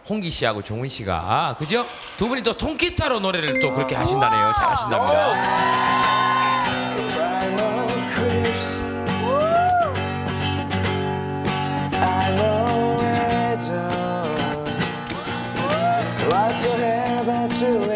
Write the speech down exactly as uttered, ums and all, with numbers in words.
홍기 씨하고 종훈 씨가 그죠? 두 분이 또 통기타로 노래를 또 그렇게 하신다네요. 잘하신답니다. What to have to